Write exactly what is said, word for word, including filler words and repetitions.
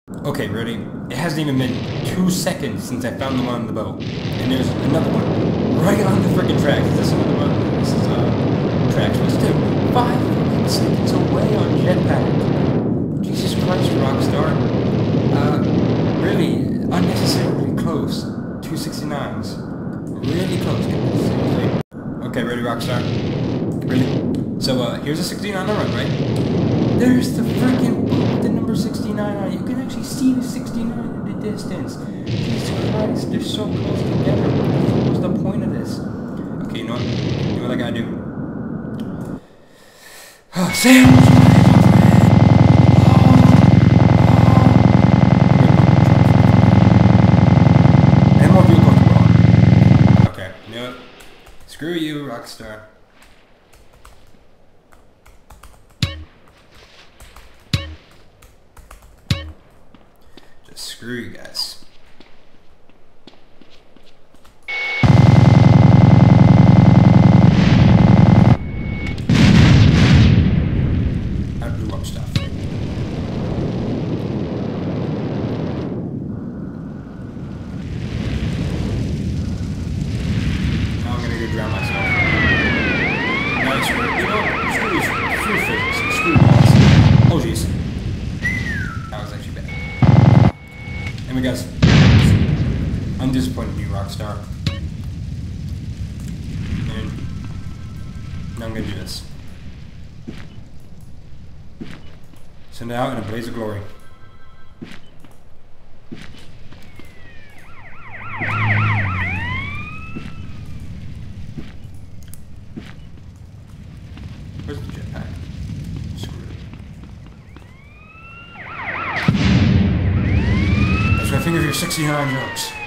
Okay, ready? It hasn't even been two seconds since I found the one on the boat. And there's another one right on the freaking tracks. Is this another one? This is, uh, tracks. But still, five fucking seconds away on jetpack. Jesus Christ, Rockstar. Uh, really, unnecessarily close. two sixty-nines. Really close, guys. Seriously. Okay, ready, Rockstar? Ready? So, uh, here's a sixty-nine on the run, right? There's the freaking boat with the number sixty-nine on it. You can actually see the sixty-nine in the distance. Jesus Christ, they're so close together. What the fuck was the point of this? Okay, you know what? You know what I gotta do? Oh, Sam! Screw you, Rockstar. Just screw you guys. I blew up stuff. Drown myself. No, screw, you know, screw, screw physics, screw balls. Oh jeez. That was actually bad. Anyway guys, I'm disappointed in you, Rockstar. And now I'm gonna do this. Send it out in a blaze of glory. Where's the jetpack? Screw it. That's my finger for your sixty-nine jokes.